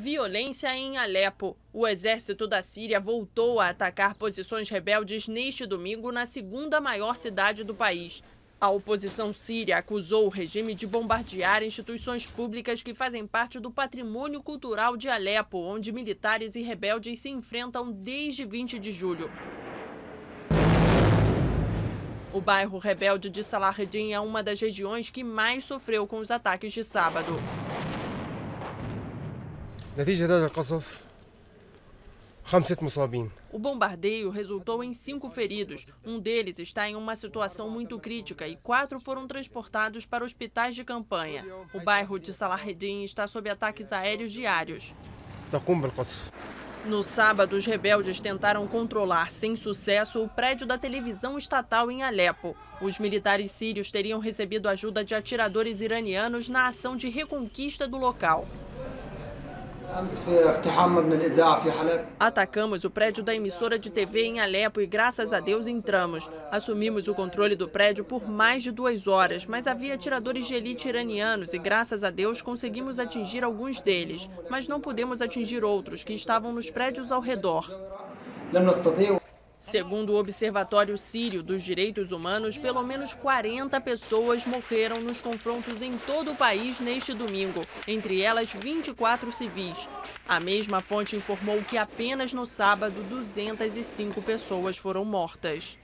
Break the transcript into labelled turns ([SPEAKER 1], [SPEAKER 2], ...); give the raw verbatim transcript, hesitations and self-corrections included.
[SPEAKER 1] Violência em Alepo. O exército da Síria voltou a atacar posições rebeldes neste domingo na segunda maior cidade do país. A oposição síria acusou o regime de bombardear instituições públicas que fazem parte do patrimônio cultural de Alepo, onde militares e rebeldes se enfrentam desde vinte de julho. O bairro rebelde de Salahdin é uma das regiões que mais sofreu com os ataques de sábado. O bombardeio resultou em cinco feridos. Um deles está em uma situação muito crítica e quatro foram transportados para hospitais de campanha. O bairro de Salahdin está sob ataques aéreos diários. No sábado, os rebeldes tentaram controlar, sem sucesso, o prédio da televisão estatal em Alepo. Os militares sírios teriam recebido ajuda de atiradores iranianos na ação de reconquista do local. Atacamos o prédio da emissora de T V em Alepo e, graças a Deus, entramos. Assumimos o controle do prédio por mais de duas horas, mas havia atiradores de elite iranianos e, graças a Deus, conseguimos atingir alguns deles. Mas não pudemos atingir outros que estavam nos prédios ao redor. Segundo o Observatório Sírio dos Direitos Humanos, pelo menos quarenta pessoas morreram nos confrontos em todo o país neste domingo, entre elas vinte e quatro civis. A mesma fonte informou que apenas no sábado duzentas e cinco pessoas foram mortas.